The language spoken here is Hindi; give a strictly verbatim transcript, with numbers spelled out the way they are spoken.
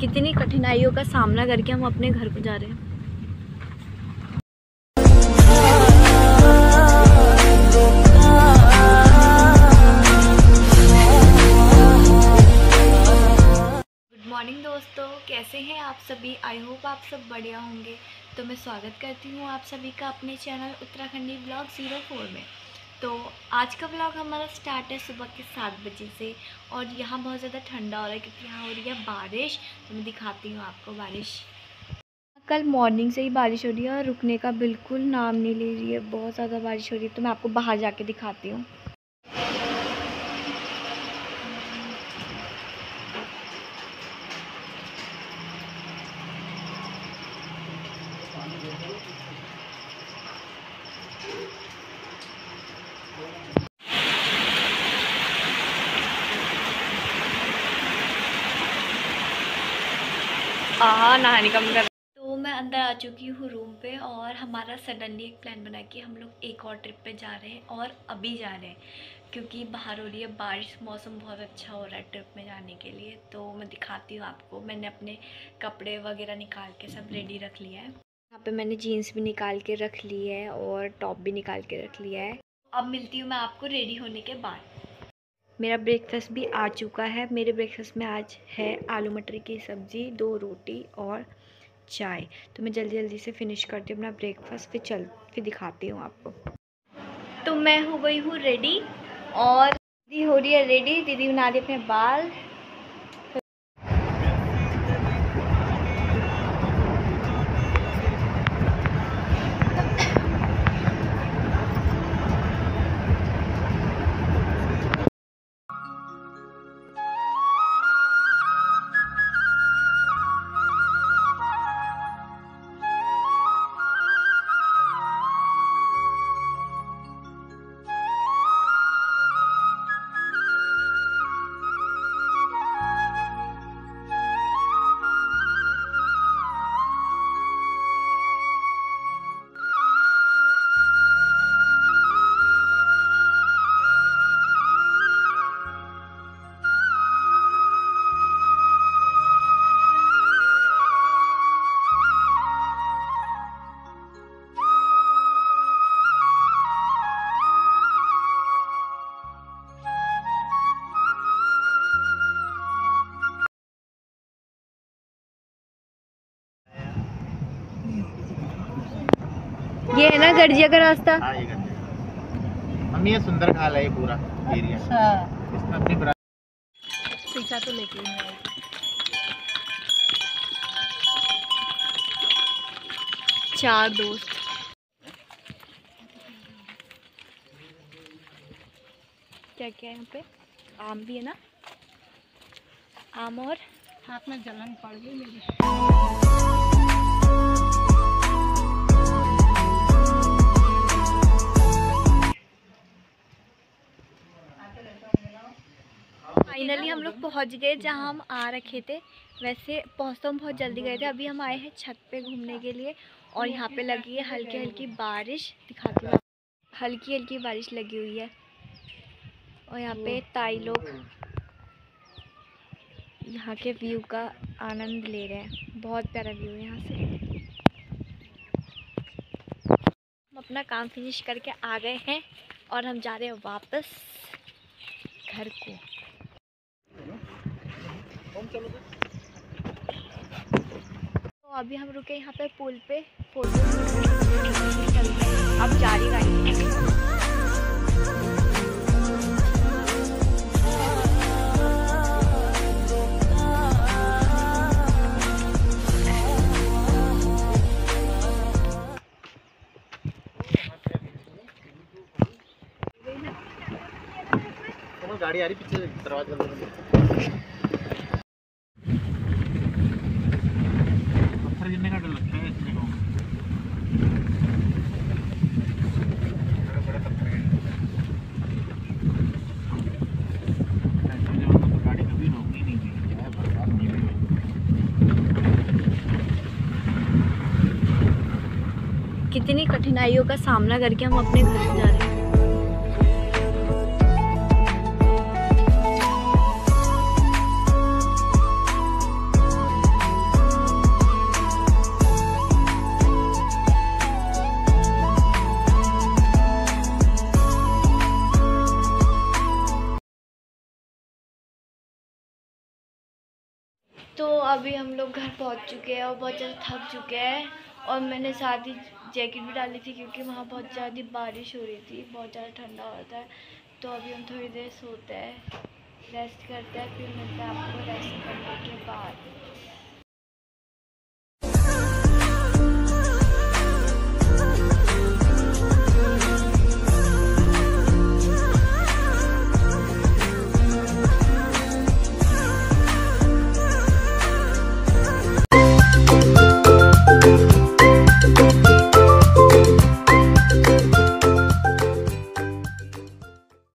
कितनी कठिनाइयों का सामना करके हम अपने घर को जा रहे हैं। गुड मॉर्निंग दोस्तों, कैसे हैं आप सभी। आई होप आप सब बढ़िया होंगे। तो मैं स्वागत करती हूँ आप सभी का अपने channel Uttarakhandi blog zero four में। तो आज का ब्लॉग हमारा स्टार्ट है सुबह के सात बजे से और यहाँ बहुत ज़्यादा ठंडा हो रहा है क्योंकि यहाँ हो रही है बारिश। तो मैं दिखाती हूँ आपको बारिश। कल मॉर्निंग से ही बारिश हो रही है और रुकने का बिल्कुल नाम नहीं ले रही है। बहुत ज़्यादा बारिश हो रही है। तो मैं आपको बाहर जाके दिखाती हूँ। हाँ, नहाने का मन कर। तो मैं अंदर आ चुकी हूँ रूम पे और हमारा सडनली एक प्लान बना कि हम लोग एक और ट्रिप पे जा रहे हैं और अभी जा रहे हैं क्योंकि बाहर हो रही है बारिश। मौसम बहुत अच्छा हो रहा है ट्रिप में जाने के लिए। तो मैं दिखाती हूँ आपको। मैंने अपने कपड़े वगैरह निकाल के सब रेडी रख लिया है। यहाँ पे मैंने जीन्स भी निकाल के रख ली है और टॉप भी निकाल के रख लिया है। अब मिलती हूँ मैं आपको रेडी होने के बाद। मेरा ब्रेकफास्ट भी आ चुका है। मेरे ब्रेकफास्ट में आज है आलू मटर की सब्ज़ी, दो रोटी और चाय। तो मैं जल्दी जल्दी से फिनिश करती हूँ अपना ब्रेकफास्ट, फिर चल फिर दिखाती हूँ आपको। तो मैं हो गई हूँ रेडी और दीदी हो रही है रेडी। दीदी बना रही अपने बाल। ये है ना गर्जिया का रास्ता। हाँ, ये मम्मी ये सुंदर खाल है ये पूरा एरिया। अच्छा। इसमें अपनी पैसा तो लेके ही नहीं। चार दोस्त। क्या क्या है यहाँ पे? आम भी है ना, आम और हाथ में जलन पड़ गई मेरी। फाइनली हम लोग पहुंच गए जहां हम आ रखे थे। वैसे पहुंच तो हम बहुत जल्दी गए थे। अभी हम आए हैं छत पे घूमने के लिए और यहाँ पे लगी है हल्की हल्की बारिश। दिखाती हूँ, हल्की हल्की बारिश लगी हुई है और यहाँ पे ताई लोग यहाँ के व्यू का आनंद ले रहे हैं। बहुत प्यारा व्यू है यहाँ से। हम अपना काम फिनिश करके आ गए हैं और हम जा रहे हैं वापस घर को। तो अभी हम रुके यहाँ पे पुल पे फोटो। अब जारी गाड़ी। गाड़ी आ रही पीछे दरवाजा पत्थर गिरने का डर लगता है इस जगह। बड़े बड़े पत्थर है। तो गाड़ी कभी रोकनी नहीं चाहिए, चाहे बरसात नहीं हो। कितनी कठिनाइयों का सामना करके हम अपने घर जा रहे हैं। तो अभी हम लोग घर पहुंच चुके हैं और बहुत ज़्यादा थक चुके हैं, और मैंने साथ ही जैकेट भी डाली थी क्योंकि वहाँ बहुत ज़्यादा बारिश हो रही थी, बहुत ज़्यादा ठंडा होता है। तो अभी हम थोड़ी देर सोते हैं, रेस्ट करते हैं, फिर मिलते हैं आपको रेस्ट करने के बाद।